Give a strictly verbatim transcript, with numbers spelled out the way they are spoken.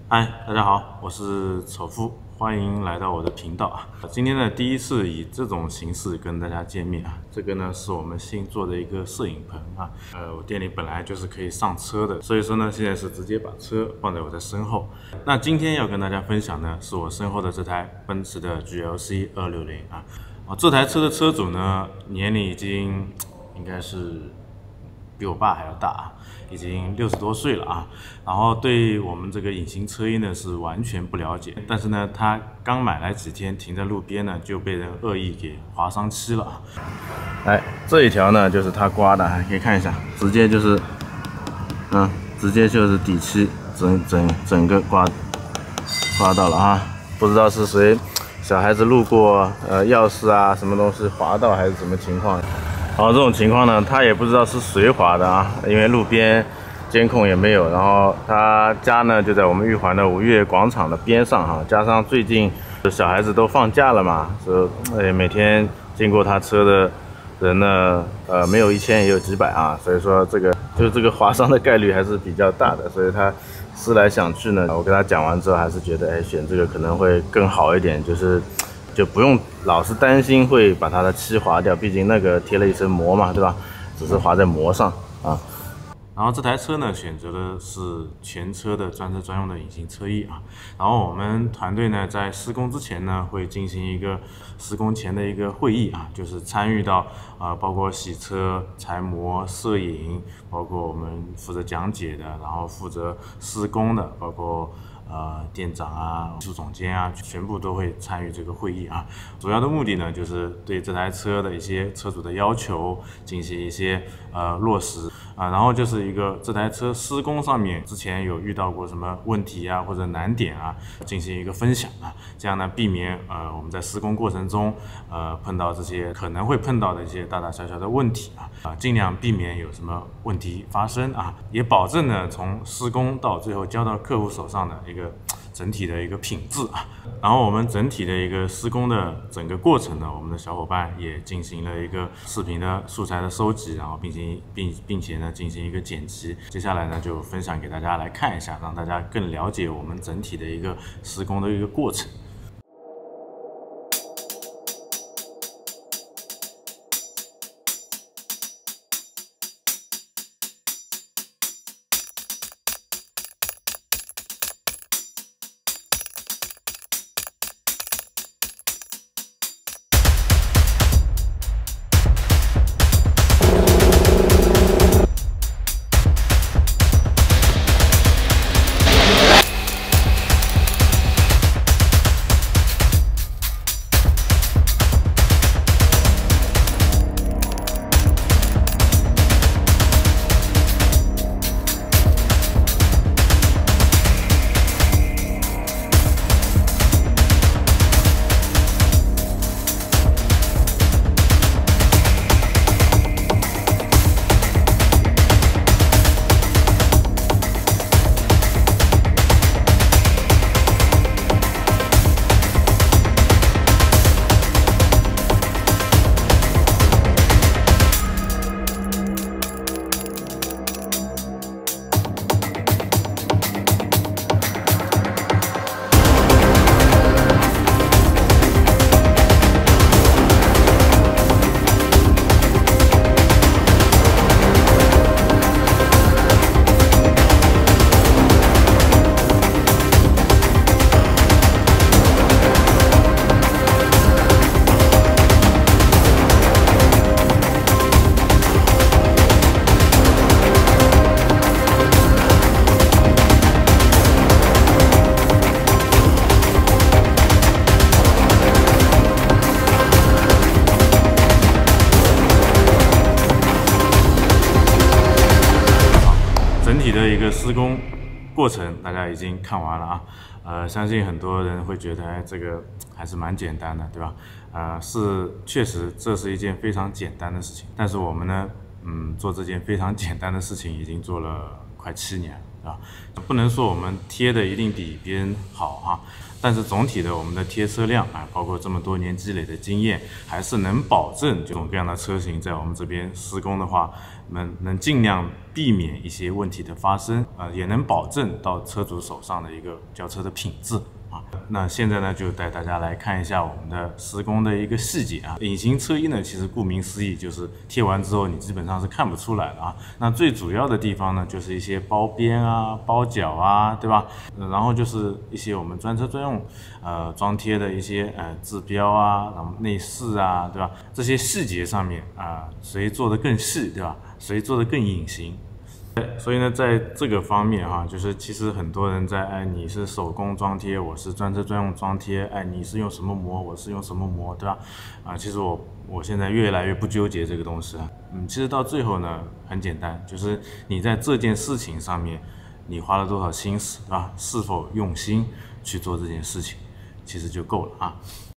嗨，大家好，我是丑夫，欢迎来到我的频道啊。今天呢，第一次以这种形式跟大家见面啊。这个呢是我们新做的一个摄影棚啊。呃，我店里本来就是可以上车的，所以说呢，现在是直接把车放在我的身后。那今天要跟大家分享呢，是我身后的这台奔驰的 G L C 二六零啊。啊，这台车的车主呢，年龄已经应该是比我爸还要大啊。已经六十多岁了啊，然后对我们这个隐形车衣呢是完全不了解，但是呢，他刚买来几天，停在路边呢就被人恶意给划伤漆了啊。来，这一条呢就是他刮的，可以看一下，直接就是，嗯，直接就是底漆，整整整个刮刮到了啊，不知道是谁小孩子路过，呃，钥匙啊什么东西划到还是什么情况。然后这种情况呢，他也不知道是谁划的啊，因为路边监控也没有。然后他家呢就在我们玉环的五月广场的边上哈，加上最近小孩子都放假了嘛，所以呃每天经过他车的人呢，呃没有一千也有几百啊，所以说这个就是这个划伤的概率还是比较大的。所以他思来想去呢，我跟他讲完之后，还是觉得哎选这个可能会更好一点，就是。就不用老是担心会把它的漆划掉，毕竟那个贴了一层膜嘛，对吧？只是划在膜上啊。然后这台车呢，选择的是全车的专车专用的隐形车衣啊。然后我们团队呢，在施工之前呢，会进行一个施工前的一个会议啊，就是参与到啊、呃，包括洗车、裁膜、摄影，包括我们负责讲解的，然后负责施工的，包括。呃，店长啊，技术总监啊，全部都会参与这个会议啊。主要的目的呢，就是对这台车的一些车主的要求进行一些呃落实啊。然后就是一个这台车施工上面之前有遇到过什么问题啊或者难点啊，进行一个分享啊。这样呢，避免呃我们在施工过程中呃碰到这些可能会碰到的一些大大小小的问题啊啊，尽量避免有什么问题发生啊，也保证呢从施工到最后交到客户手上的一个。一个整体的一个品质啊，然后我们整体的一个施工的整个过程呢，我们的小伙伴也进行了一个视频的素材的收集，然后并行并并且呢进行一个剪辑，接下来呢就分享给大家来看一下，让大家更了解我们整体的一个施工的一个过程。的一个施工过程大家已经看完了啊，呃，相信很多人会觉得，哎，这个还是蛮简单的，对吧？呃，是确实这是一件非常简单的事情，但是我们呢，嗯，做这件非常简单的事情已经做了快七年了，对吧？不能说我们贴的一定比别人好哈，但是总体的我们的贴车量啊，包括这么多年积累的经验，还是能保证各种各样的车型在我们这边施工的话，能能尽量避免一些问题的发生，呃，也能保证到车主手上的一个轿车的品质。啊，那现在呢，就带大家来看一下我们的施工的一个细节啊。隐形车衣呢，其实顾名思义就是贴完之后你基本上是看不出来的啊。那最主要的地方呢，就是一些包边啊、包角啊，对吧？呃、然后就是一些我们专车专用呃装贴的一些呃字标啊，然后内饰啊，对吧？这些细节上面啊、呃，谁做的更细，对吧？谁做的更隐形？所以呢，在这个方面哈，就是其实很多人在哎，你是手工装贴，我是专车专用装贴，哎，你是用什么膜，我是用什么膜，对吧？啊，其实我我现在越来越不纠结这个东西了。嗯，其实到最后呢，很简单，就是你在这件事情上面，你花了多少心思啊，是否用心去做这件事情，其实就够了啊。